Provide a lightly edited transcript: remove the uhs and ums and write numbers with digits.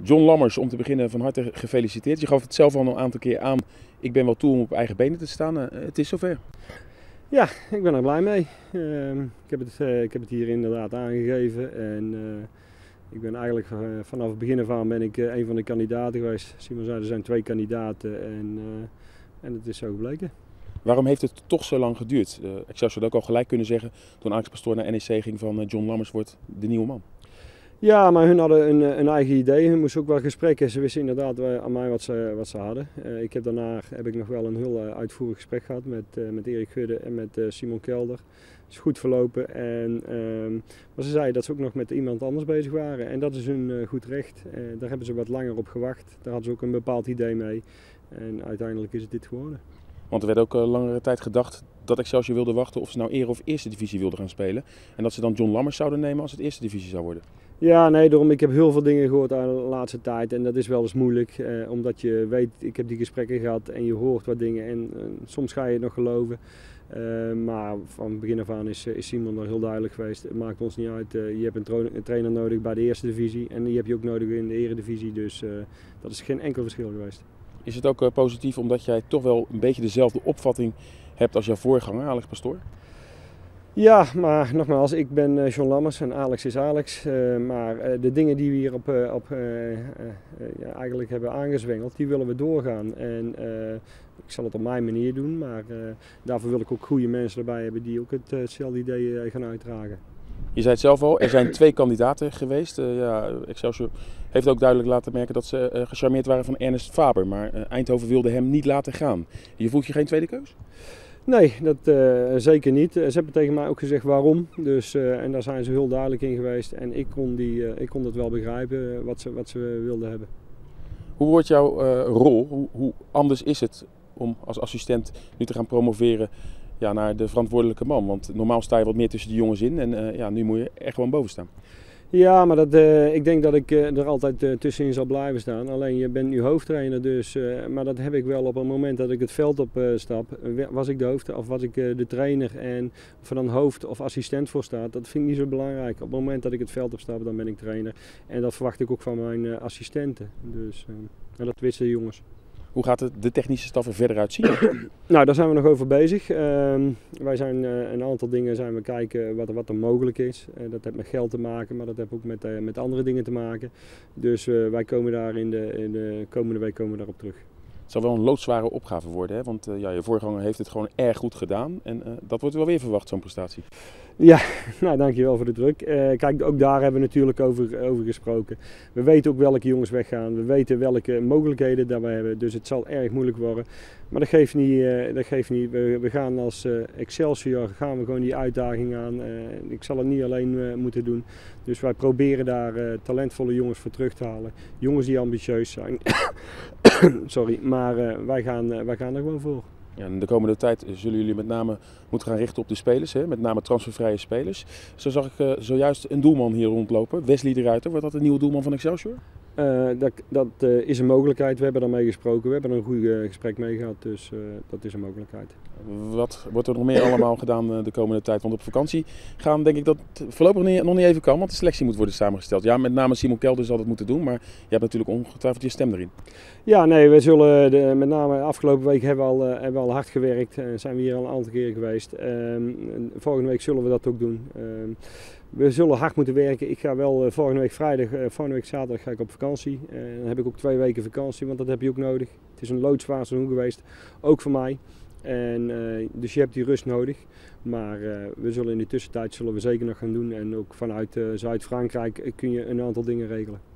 John Lammers, om te beginnen van harte gefeliciteerd. Je gaf het zelf al een aantal keer aan. Ik ben wel toe om op eigen benen te staan. Het is zover. Ja, ik ben er blij mee. Ik heb het hier inderdaad aangegeven. En ik ben eigenlijk vanaf het begin af aan ben ik een van de kandidaten geweest. Simon zei er zijn 2 kandidaten en het is zo gebleken. Waarom heeft het toch zo lang geduurd? Excelsior had ook al gelijk kunnen zeggen toen Alex Pastoor naar NEC ging van John Lammers wordt de nieuwe man. Ja, maar hun hadden een eigen idee. Hun moesten ook wel gesprekken. Ze wisten inderdaad aan mij wat ze hadden. Daarna heb ik nog wel een heel uitvoerig gesprek gehad met Erik Gudde en met Simon Kelder. Het is goed verlopen. Maar ze zeiden dat ze ook nog met iemand anders bezig waren. En dat is hun goed recht. Daar hebben ze wat langer op gewacht. Daar hadden ze ook een bepaald idee mee. En uiteindelijk is het dit geworden. Want er werd ook langere tijd gedacht dat Excelsior wilde wachten of ze nou Ere of Eerste Divisie wilden gaan spelen. En dat ze dan John Lammers zouden nemen als het Eerste Divisie zou worden. Ja, nee, ik heb heel veel dingen gehoord de laatste tijd en dat is wel eens moeilijk. Omdat je weet, ik heb die gesprekken gehad en je hoort wat dingen en soms ga je het nog geloven. Maar van begin af aan is Simon er heel duidelijk geweest. Het maakt ons niet uit. Je hebt een trainer nodig bij de Eerste Divisie en die heb je ook nodig in de Eredivisie. Dus dat is geen enkel verschil geweest. Is het ook positief omdat jij toch wel een beetje dezelfde opvatting hebt als jouw voorganger, Alex Pastoor? Ja, maar nogmaals, ik ben John Lammers en Alex is Alex. Maar de dingen die we hier eigenlijk hebben aangezwengeld, die willen we doorgaan. En ik zal het op mijn manier doen, maar daarvoor wil ik ook goede mensen erbij hebben die ook hetzelfde idee gaan uitdragen. Je zei het zelf al, er zijn 2 kandidaten geweest. Excelsior heeft ook duidelijk laten merken dat ze gecharmeerd waren van Ernest Faber. Maar Eindhoven wilde hem niet laten gaan. Je voelt je geen tweede keus? Nee, dat zeker niet. Ze hebben tegen mij ook gezegd waarom. Dus, en daar zijn ze heel duidelijk in geweest. En ik kon dat wel begrijpen wat ze wilden hebben. Hoe wordt jouw rol? Hoe anders is het om als assistent nu te gaan promoveren naar de verantwoordelijke man? Want normaal sta je wat meer tussen de jongens in en nu moet je er gewoon boven staan. Ja, maar ik denk dat ik er altijd tussenin zal blijven staan. Alleen je bent nu hoofdtrainer, dus, maar dat heb ik wel op het moment dat ik het veld op stap. Was ik de hoofd of was ik de trainer en of er dan hoofd of assistent voor staat, dat vind ik niet zo belangrijk. Op het moment dat ik het veld opstap, dan ben ik trainer. En dat verwacht ik ook van mijn assistenten. Dus, en dat wisten de jongens. Hoe gaat de technische staf er verder uitzien? Nou, daar zijn we nog over bezig. Wij zijn een aantal dingen zijn we kijken wat er mogelijk is. Dat heeft met geld te maken, maar dat heeft ook met andere dingen te maken. Dus wij komen daar in de komende week komen we daarop terug. Het zal wel een loodzware opgave worden, hè? Want je voorganger heeft het gewoon erg goed gedaan. En dat wordt wel weer verwacht, zo'n prestatie. Ja, nou dankjewel voor de druk. Kijk, ook daar hebben we natuurlijk over gesproken. We weten ook welke jongens weggaan. We weten welke mogelijkheden dat we hebben. Dus het zal erg moeilijk worden. Maar dat geeft niet. We gaan als Excelsior gaan we gewoon die uitdaging aan. Ik zal het niet alleen moeten doen. Dus wij proberen daar talentvolle jongens voor terug te halen. Jongens die ambitieus zijn. Sorry, maar wij gaan er gewoon voor. Ja, en de komende tijd zullen jullie met name moeten gaan richten op de spelers, hè? Met name transfervrije spelers. Zo zag ik zojuist een doelman hier rondlopen, Wesley de Ruiter. Wordt dat de nieuwe doelman van Excelsior? Dat is een mogelijkheid. We hebben daarmee gesproken. We hebben er een goed gesprek mee gehad, dus dat is een mogelijkheid. Wat wordt er nog meer allemaal gedaan de komende tijd? Want op vakantie gaan denk ik dat het voorlopig nog niet even kan, want de selectie moet worden samengesteld. Ja, met name Simon Kelder zal dat moeten doen, maar je hebt natuurlijk ongetwijfeld je stem erin. Ja, nee, we zullen met name afgelopen week hebben we al hard gewerkt. Zijn we hier al een aantal keer geweest. Volgende week zullen we dat ook doen. We zullen hard moeten werken. Ik ga wel volgende week zaterdag ga ik op vakantie. Dan heb ik ook 2 weken vakantie, want dat heb je ook nodig. Het is een loodzwaar seizoen geweest, ook voor mij. Dus je hebt die rust nodig. Maar we zullen in de tussentijd zullen we zeker nog gaan doen. En ook vanuit Zuid-Frankrijk kun je een aantal dingen regelen.